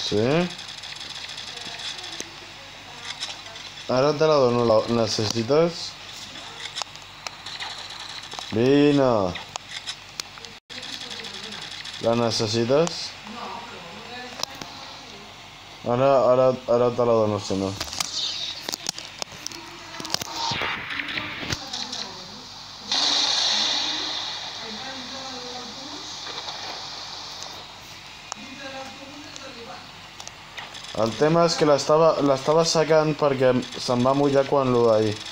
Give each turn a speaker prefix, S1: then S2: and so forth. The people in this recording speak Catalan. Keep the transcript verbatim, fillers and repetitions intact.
S1: Sí? Ara te la dono, la necessites? Vine! La necessites? Ara, ara, ara te la dono, si no. El tema és que l'estava l'estava secant perquè se'm va mullar quan lo d'ahir.